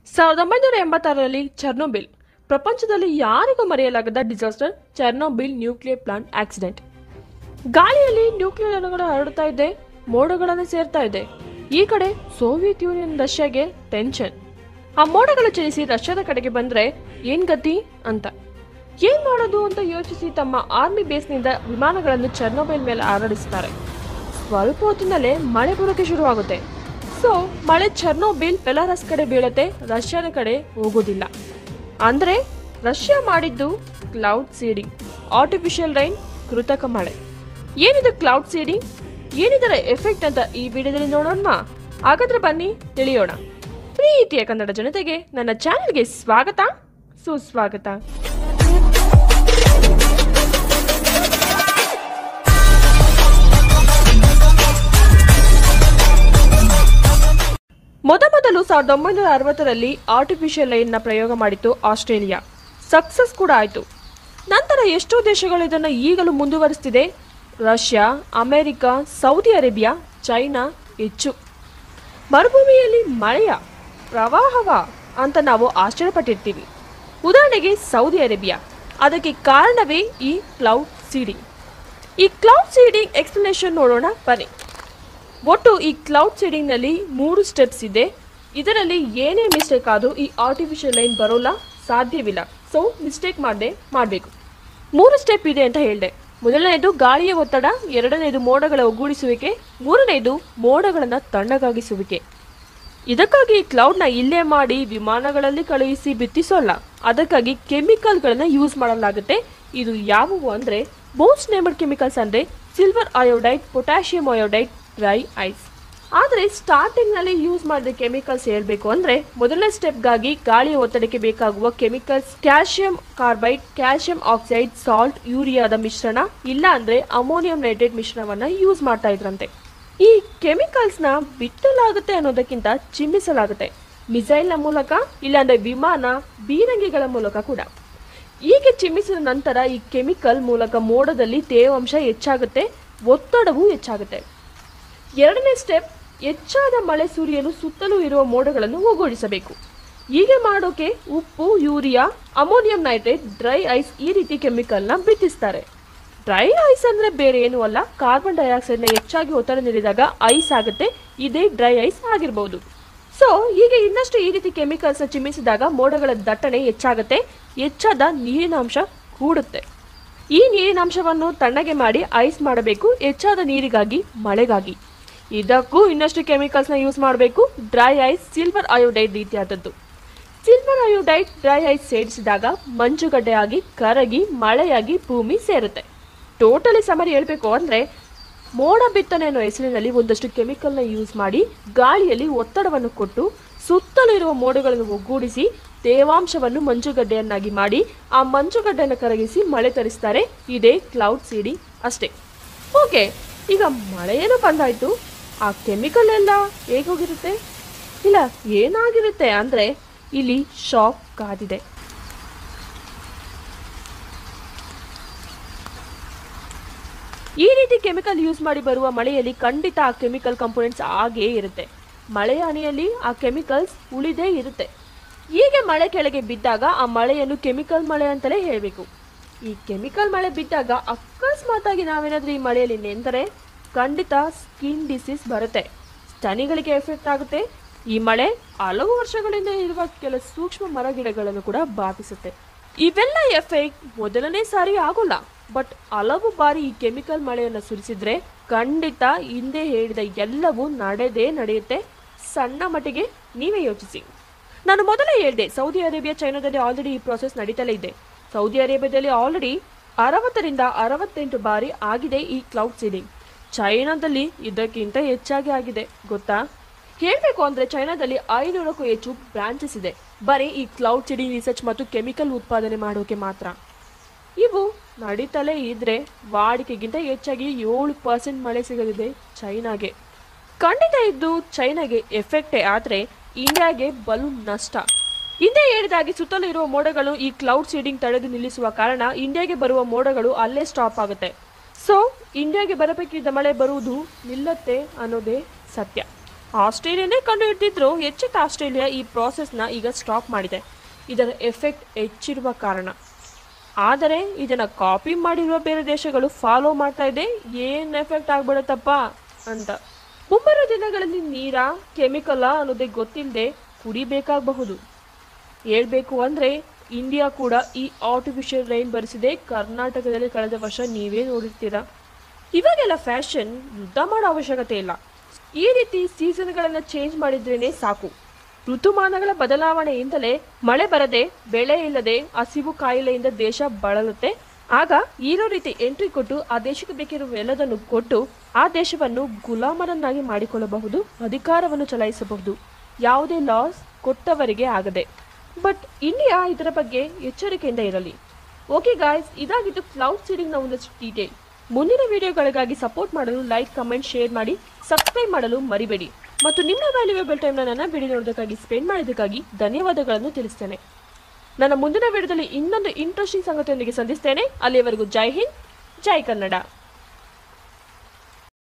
1986ರಲ್ಲಿ Chernobyl ಪ್ರಪಂಚದಲ್ಲಿ ಯಾರಿಗೂ ಮರೆಯಲಾಗದ disaster. Chernobyl nuclear plant accident. ಗಾಳಿಯಲ್ಲಿ ನ್ಯೂಕ್ಲಿಯರ್ ಅಣುಗಳು ಹರಡುತ್ತಾ ಇದೆ, ಮೋಡಗಳನ್ನು ಸೇರ್ತಾ ಇದೆ. ಈ ಕಡೆ ಸೋವಿಯತ್ ಯೂನಿಯನ್ ರಷ್ಯಾಗೆ ಟೆನ್ಷನ್. ಆ ಮೋಡಗಳು ಚಲಿಸಿ ರಷ್ಯಾದ ಕಡೆಗೆ ಬಂದ್ರೆ ಏನ್ ಗತಿ ಅಂತ ಏನ್ ಮಾಡೋದು ಅಂತ ಯೋಚಿಸಿ ತಮ್ಮ ಆರ್ಮಿ ಬೇಸ್ನಿಂದ ವಿಮಾನಗಳನ್ನು ಚೆರ್ನೋಬಿಲ್ ಮೇಲೆ ಹಾರಾಡಿಸ್ತಾರೆ. ಸ್ವಲ್ಪ ಹೊತ್ತಿನಲ್ಲೇ ಮಳೆ ಬರೋಕೆ ಶುರುವಾಗುತ್ತೆ. ಸೊ ಮಳೆ ಚೆರ್ನೋಬಿಲ್ ಬೆಲಾರಸ್ ಕಡೆ ಬೀಳತ್ತೆ, ರಷ್ಯಾದ ಕಡೆ ಹೋಗೋದಿಲ್ಲ. ಅಂದ್ರೆ ರಷ್ಯಾ ಮಾಡಿದ್ದು ಕ್ಲೌಡ್ ಸೀಡಿಂಗ್, ಆರ್ಟಿಫಿಷಿಯಲ್ ರೈನ್, ಕೃತಕ ಮಳೆ. ಏನಿದು ಕ್ಲೌಡ್ ಸೀಡಿಂಗ್, ಏನಿದರ ಎಫೆಕ್ಟ್ ಅಂತ ಈ ವಿಡಿಯೋದಲ್ಲಿ ನೋಡೋಣ. ಹಾಗಾದ್ರೆ ಬನ್ನಿ ತಿಳಿಯೋಣ. ಪ್ರೀತಿಯ ಕನ್ನಡ ಜನತೆಗೆ ನನ್ನ ಚಾನೆಲ್ಗೆ ಸ್ವಾಗತ, ಸುಸ್ವಾಗತ. ಮೊದಲು 1960ರಲ್ಲಿ ಆರ್ಟಿಫಿಷಿಯಲ್ ಲೈನ್ ನ ಪ್ರಯೋಗ ಮಾಡಿತ್ತು ಆಸ್ಟ್ರೇಲಿಯಾ. ಸಕ್ಸಸ್ ಕೂಡ ಆಯಿತು. ನಂತರ ಎಷ್ಟೋ ದೇಶಗಳು ಇದನ್ನು ಈಗಲೂ ಮುಂದುವರಿಸ್ತಿದೆ. Russia, America, Saudi Arabia, China ಹೆಚ್ಚು. ಮರುಭೂಮಿಯಲ್ಲಿ ಮಳೆಯ ಪ್ರವಾಹವ ಅಂತ ನಾವು ಆಶ್ಚರ್ಯಪಟ್ಟಿರ್ತೀವಿ. ಉದಾಹರಣೆಗೆ ಸೌದಿ ಅರೇಬಿಯಾ. ಅದಕ್ಕೆ ಕಾರಣವೇ ಈ ಕ್ಲೌಡ್ ಸೀಡಿಂಗ್. ಈ ಕ್ಲೌಡ್ ಸೀಡಿಂಗ್ ಎಕ್ಸ್ಪ್ಲನೇಷನ್ ನೋಡೋಣ ಬನ್ನಿ. ಒಟ್ಟು ಈ ಕ್ಲೌಡ್ ಸೀಡಿಂಗ್ನಲ್ಲಿ 3 ಸ್ಟೆಪ್ಸ್ ಇದೆ. ಇದರಲ್ಲಿ ಏನೇ ಮಿಸ್ಟೇಕ್ ಆದರೂ ಈ ಆರ್ಟಿಫಿಷಿಯಲ್ ಲೈನ್ ಬರೋಲ್ಲ, ಸಾಧ್ಯವಿಲ್ಲ. ಸೊ ಮಿಸ್ಟೇಕ್ ಮಾಡಬೇಕು. 3 ಸ್ಟೆಪ್ ಇದೆ ಅಂತ ಹೇಳಿದೆ. ಮೊದಲನೇದು ಗಾಳಿಯ ಒತ್ತಡ, ಎರಡನೇದು ಮೋಡಗಳ ಒಗ್ಗೂಡಿಸುವಿಕೆ, ಮೂರನೇದು ಮೋಡಗಳನ್ನು ತಣ್ಣಗಾಗಿಸುವಿಕೆ. ಇದಕ್ಕಾಗಿ ಕ್ಲೌಡ್ನ ಇಲ್ಲೇ ಮಾಡಿ ವಿಮಾನಗಳಲ್ಲಿ ಕಳುಹಿಸಿ ಬಿತ್ತಿಸೋಲ್ಲ. ಅದಕ್ಕಾಗಿ ಕೆಮಿಕಲ್ಗಳನ್ನು ಯೂಸ್ ಮಾಡಲಾಗುತ್ತೆ. ಇದು ಯಾವುವು ಅಂದರೆ ಮೋಸ್ಟ್ ನೇಮ್ಡ್ ಕೆಮಿಕಲ್ಸ್ ಅಂದರೆ silver iodide, potassium iodide, dry ice. ಆದರೆ ಸ್ಟಾರ್ಟಿಂಗ್ನಲ್ಲಿ ಯೂಸ್ ಮಾಡಿದ ಕೆಮಿಕಲ್ಸ್ ಹೇಳಬೇಕು ಅಂದರೆ ಮೊದಲನೇ ಸ್ಟೆಪ್ಗಾಗಿ ಗಾಳಿಯ ಒತ್ತಡಕ್ಕೆ ಬೇಕಾಗುವ chemicals calcium carbide, calcium oxide, salt, ಯೂರಿಯಾದ ಮಿಶ್ರಣ, ಇಲ್ಲ ಅಂದರೆ ಅಮೋನಿಯಂ ನೈಟ್ರೇಟ್ ಮಿಶ್ರಣವನ್ನು ಯೂಸ್ ಮಾಡ್ತಾ ಇದ್ರಂತೆ. ಈ ಕೆಮಿಕಲ್ಸ್ನ ಬಿತ್ತಲಾಗುತ್ತೆ ಅನ್ನೋದಕ್ಕಿಂತ ಚಿಮ್ಮಿಸಲಾಗುತ್ತೆ. ಮಿಸೈಲ್ನ ಮೂಲಕ, ಇಲ್ಲಾಂದರೆ ವಿಮಾನ, ಬೀರಂಗಿಗಳ ಮೂಲಕ ಕೂಡ. ಹೀಗೆ ಚಿಮ್ಮಿಸಿದ ನಂತರ ಈ ಕೆಮಿಕಲ್ ಮೂಲಕ ಮೋಡದಲ್ಲಿ ತೇವಾಂಶ ಹೆಚ್ಚಾಗುತ್ತೆ, ಒತ್ತಡವೂ ಹೆಚ್ಚಾಗುತ್ತೆ. ಎರಡನೇ ಸ್ಟೆಪ್, ಹೆಚ್ಚಾದ ಮಳೆ ಸುರಿಯಲು ಸುತ್ತಲೂ ಇರುವ ಮೋಡಗಳನ್ನು ಒಗ್ಗೂಡಿಸಬೇಕು. ಹೀಗೆ ಮಾಡೋಕೆ ಉಪ್ಪು, urea, ammonium nitrate, dry ice ಈ ರೀತಿ ಕೆಮಿಕಲ್ನ ಬಿತ್ತಿಸ್ತಾರೆ. ಡ್ರೈ ಐಸ್ ಅಂದರೆ ಬೇರೆ ಏನೂ ಅಲ್ಲ, ಕಾರ್ಬನ್ ಡೈಆಕ್ಸೈಡ್ನ ಹೆಚ್ಚಾಗಿ ಒತ್ತಡ ನೀಡಿದಾಗ ಐಸ್ ಆಗುತ್ತೆ. ಇದೇ ಡ್ರೈ ಐಸ್ ಆಗಿರ್ಬೋದು. ಸೊ ಹೀಗೆ ಇನ್ನಷ್ಟು ಈ ರೀತಿ ಕೆಮಿಕಲ್ಸ್ನ ಚಿಮ್ಮಿಸಿದಾಗ ಮೋಡಗಳ ದಟ್ಟಣೆ ಹೆಚ್ಚಾಗುತ್ತೆ, ಹೆಚ್ಚಾದ ನೀರಿನಾಂಶ ಕೂಡುತ್ತೆ. ಈ ನೀರಿನಾಂಶವನ್ನು ತಣ್ಣಗೆ ಮಾಡಿ ಐಸ್ ಮಾಡಬೇಕು, ಹೆಚ್ಚಾದ ನೀರಿಗಾಗಿ, ಮಳೆಗಾಗಿ. ಇದಕ್ಕೂ ಇನ್ನಷ್ಟು ಕೆಮಿಕಲ್ಸ್ನ ಯೂಸ್ ಮಾಡಬೇಕು. ಡ್ರೈ ಐಸ್, ಸಿಲ್ವರ್ ಅಯೋಡೈಡ್ ರೀತಿಯಾದದ್ದು. ಸಿಲ್ವರ್ ಅಯೋಡೈಡ್ ಡ್ರೈ ಐಸ್ ಸೇರಿಸಿದಾಗ ಮಂಜುಗಡ್ಡೆ ಆಗಿ ಕರಗಿ ಮಳೆಯಾಗಿ ಭೂಮಿ ಸೇರುತ್ತೆ. ಟೋಟಲಿ ಸಮರಿ ಹೇಳಬೇಕು ಅಂದರೆ ಮೋಡ ಬಿತ್ತನೆ ಅನ್ನೋ ಹೆಸರಿನಲ್ಲಿ ಒಂದಷ್ಟು ಕೆಮಿಕಲ್ನ ಯೂಸ್ ಮಾಡಿ ಗಾಳಿಯಲ್ಲಿ ಒತ್ತಡವನ್ನು ಕೊಟ್ಟು ಸುತ್ತಲೂ ಇರುವ ಮೋಡಗಳನ್ನು ಒಗ್ಗೂಡಿಸಿ ತೇವಾಂಶವನ್ನು ಮಂಜುಗಡ್ಡೆಯನ್ನಾಗಿ ಮಾಡಿ ಆ ಮಂಜುಗಡ್ಡೆಯನ್ನು ಕರಗಿಸಿ ಮಳೆ ತರಿಸ್ತಾರೆ. ಇದೇ ಕ್ಲೌಡ್ ಸೀಡಿಂಗ್ ಅಷ್ಟೇ. ಓಕೆ, ಈಗ ಮಳೆಯೇನೋ ಬಂದಾಯಿತು, ಆ ಕೆಮಿಕಲ್ ಎಲ್ಲ ಹೇಗೋಗಿರುತ್ತೆ, ಇಲ್ಲ ಏನಾಗಿರುತ್ತೆ ಅಂದರೆ ಇಲ್ಲಿ ಶಾಕ್ ಕಾದಿದೆ. ಈ ರೀತಿ ಕೆಮಿಕಲ್ ಯೂಸ್ ಮಾಡಿ ಬರುವ ಮಳೆಯಲ್ಲಿ ಖಂಡಿತ ಆ ಕೆಮಿಕಲ್ ಕಂಪೋನೆಂಟ್ಸ್ ಆಗೇ ಇರುತ್ತೆ. ಮಳೆಯ ಹನಿಯಲ್ಲಿ ಆ ಕೆಮಿಕಲ್ಸ್ ಉಳಿದೇ ಇರುತ್ತೆ. ಹೀಗೆ ಮಳೆ ಕೆಳಗೆ ಬಿದ್ದಾಗ ಆ ಮಳೆಯನ್ನು ಕೆಮಿಕಲ್ ಮಳೆ ಅಂತಲೇ ಹೇಳಬೇಕು. ಈ ಕೆಮಿಕಲ್ ಮಳೆ ಬಿದ್ದಾಗ ಅಕಸ್ಮಾತಾಗಿ ನಾವೇನಾದರೂ ಈ ಮಳೆಯಲ್ಲಿ ನೆಂದರೆ ಖಂಡಿತ ಸ್ಕಿನ್ ಡಿಸೀಸ್ ಬರುತ್ತೆ, ಸ್ತನಿಗಳಿಗೆ ಎಫೆಕ್ಟ್ ಆಗುತ್ತೆ. ಈ ಮಳೆ ಹಲವು ವರ್ಷಗಳಿಂದ ಇರುವ ಕೆಲ ಸೂಕ್ಷ್ಮ ಮರಗಿಡಗಳನ್ನು ಕೂಡ ಬಾಧಿಸುತ್ತೆ. ಇವೆಲ್ಲ ಎಫೆಕ್ಟ್ ಮೊದಲನೇ ಸಾರಿ ಆಗೋಲ್ಲ, ಬಟ್ ಹಲವು ಬಾರಿ ಈ ಕೆಮಿಕಲ್ ಮಳೆಯನ್ನು ಸುರಿಸಿದ್ರೆ ಖಂಡಿತ ಹಿಂದೆ ಹೇಳಿದ ಎಲ್ಲವೂ ನಡೆಯುತ್ತೆ. ಸಣ್ಣ ಮಟ್ಟಿಗೆ ನೀವೇ ಯೋಚಿಸಿ. ನಾನು ಮೊದಲೇ ಹೇಳಿದೆ, ಸೌದಿ ಅರೇಬಿಯಾ, ಚೈನಾದಲ್ಲಿ ಆಲ್ರೆಡಿ ಈ ಪ್ರೋಸೆಸ್ ನಡೀತಲೇ ಇದೆ. ಸೌದಿ ಅರೇಬಿಯಾದಲ್ಲಿ ಆಲ್ರೆಡಿ 60ರಿಂದ 68 ಬಾರಿ ಆಗಿದೆ ಈ ಕ್ಲೌಡ್ ಸೀಡಿಂಗ್. ಚೈನಾದಲ್ಲಿ ಇದಕ್ಕಿಂತ ಹೆಚ್ಚಾಗಿ ಆಗಿದೆ. ಗೊತ್ತಾ? ಹೇಳಬೇಕು ಅಂದರೆ ಚೈನಾದಲ್ಲಿ 500ಕ್ಕೂ ಹೆಚ್ಚು ಬ್ರಾಂಚಸ್ ಇದೆ, ಬರೀ ಈ ಕ್ಲೌಡ್ ಸೀಡಿಂಗ್ ರಿಸರ್ಚ್ ಮತ್ತು ಕೆಮಿಕಲ್ ಉತ್ಪಾದನೆ ಮಾಡೋಕೆ ಮಾತ್ರ. ಇವು ನಡೀತಲೇ ಇದ್ರೆ ವಾಡಿಕೆಗಿಂತ ಹೆಚ್ಚಾಗಿ 7% ಮಳೆ ಸಿಗಲಿದೆ ಚೈನಾಗೆ. ಖಂಡಿತ ಇದ್ದು ಚೈನಾಗೆ ಎಫೆಕ್ಟೇ, ಆದರೆ ಇಂಡಿಯಾಗೆ ಬಲು ನಷ್ಟ. ಹಿಂದೆ ಹೇಳಿದಾಗಿ ಸುತ್ತಲೂ ಇರುವ ಮೋಡಗಳು ಈ ಕ್ಲೌಡ್ ಸೀಡಿಂಗ್ ತಡೆದು ನಿಲ್ಲಿಸುವ ಕಾರಣ ಇಂಡಿಯಾಗೆ ಬರುವ ಮೋಡಗಳು ಅಲ್ಲೇ ಸ್ಟಾಪ್ ಆಗುತ್ತೆ. ಸೊ ಇಂಡಿಯಾಗೆ ಬರಬೇಕಿದ್ದ ಮಳೆ ಬರುವುದು ನಿಲ್ಲತ್ತೆ ಅನ್ನೋದೇ ಸತ್ಯ. ಆಸ್ಟ್ರೇಲಿಯಾನೇ ಕಂಡು ಹಿಡಿದಿದ್ರು ಎಚ್ಚೆತ್ತ ಆಸ್ಟ್ರೇಲಿಯಾ ಈ ಪ್ರಾಸೆಸ್ನ ಈಗ ಸ್ಟಾಪ್ ಮಾಡಿದೆ, ಇದರ ಎಫೆಕ್ಟ್ ಹೆಚ್ಚಿರುವ ಕಾರಣ. ಆದರೆ ಇದನ್ನು ಕಾಪಿ ಮಾಡಿರುವ ಬೇರೆ ದೇಶಗಳು ಫಾಲೋ ಮಾಡ್ತಾ ಇದೆ, ಏನು ಎಫೆಕ್ಟ್ ಆಗ್ಬಿಡುತ್ತಪ್ಪ ಅಂತ. ಮುಂಬರುವ ದಿನಗಳಲ್ಲಿ ನೀರ ಕೆಮಿಕಲ ಅನ್ನೋದೇ ಗೊತ್ತಿಲ್ಲದೆ ಕುಡಿಬೇಕಾಗಬಹುದು. ಹೇಳ್ಬೇಕು ಅಂದರೆ ಇಂಡಿಯಾ ಕೂಡ ಈ ಆರ್ಟಿಫಿಷಿಯಲ್ ರೈನ್ ಬರೆಸಿದೆ. ಕರ್ನಾಟಕದಲ್ಲಿ ಕಳೆದ ವರ್ಷ ನೀವೇ ನೋಡಿರ್ತೀರಾ. ಇವಾಗೆಲ್ಲ ಫ್ಯಾಷನ್ ಯುದ್ಧ ಮಾಡೋ ಅವಶ್ಯಕತೆ ಇಲ್ಲ. ಈ ರೀತಿ ಸೀಸನ್ಗಳನ್ನು ಚೇಂಜ್ ಮಾಡಿದ್ರೇ ಸಾಕು. ಋತುಮಾನಗಳ ಬದಲಾವಣೆಯಿಂದಲೇ ಮಳೆ ಬರದೆ, ಬೆಳೆ ಇಲ್ಲದೆ, ಹಸಿವು ಕಾಯಿಲೆಯಿಂದ ದೇಶ ಬಳಲುತ್ತೆ. ಆಗ ಇರೋ ರೀತಿ ಎಂಟ್ರಿ ಕೊಟ್ಟು ಆ ದೇಶಕ್ಕೆ ಬೇಕಿರುವ ಎಲ್ಲದನ್ನು ಕೊಟ್ಟು ಆ ದೇಶವನ್ನು ಗುಲಾಮರನ್ನಾಗಿ ಮಾಡಿಕೊಳ್ಳಬಹುದು, ಅಧಿಕಾರವನ್ನು ಚಲಾಯಿಸಬಹುದು, ಯಾವುದೇ ಲಾಸ್ ಕೊಟ್ಟವರಿಗೆ ಆಗದೆ. ಬಟ್ ಇಂಡಿಯಾ ಇದರ ಬಗ್ಗೆ ಎಚ್ಚರಿಕೆಯಿಂದ ಇರಲಿ. ಓಕೆ ಗಾಯ್ಸ್, ಇದಾಗಿದ್ದು ಕ್ಲೌಡ್ ಸೀಡಿಂಗ್ನ ಒಂದಷ್ಟು ಡೀಟೇಲ್. ಮುಂದಿನ ವಿಡಿಯೋಗಳಿಗಾಗಿ ಸಪೋರ್ಟ್ ಮಾಡಲು ಲೈಕ್, ಕಮೆಂಟ್, ಶೇರ್ ಮಾಡಿ, ಸಬ್ಸ್ಕ್ರೈಬ್ ಮಾಡಲು ಮರಿಬೇಡಿ. ಮತ್ತು ನಿಮ್ಮ ವ್ಯಾಲ್ಯೂಯಬಲ್ ಟೈಮ್ನ ನನ್ನ ವಿಡಿಯೋ ನೋಡೋದಕ್ಕಾಗಿ ಸ್ಪೆಂಡ್ ಮಾಡಿದ್ದಕ್ಕಾಗಿ ಧನ್ಯವಾದಗಳನ್ನು ತಿಳಿಸ್ತೇನೆ. ನನ್ನ ಮುಂದಿನ ವಿಡಿಯೋದಲ್ಲಿ ಇನ್ನೊಂದು ಇಂಟ್ರೆಸ್ಟಿಂಗ್ ಸಂಗತಿಯೊಂದಿಗೆ ಸಂಧಿಸ್ತೇನೆ. ಅಲ್ಲಿಯವರೆಗೂ ಜೈ ಹಿಂದ್, ಜೈ ಕನ್ನಡ.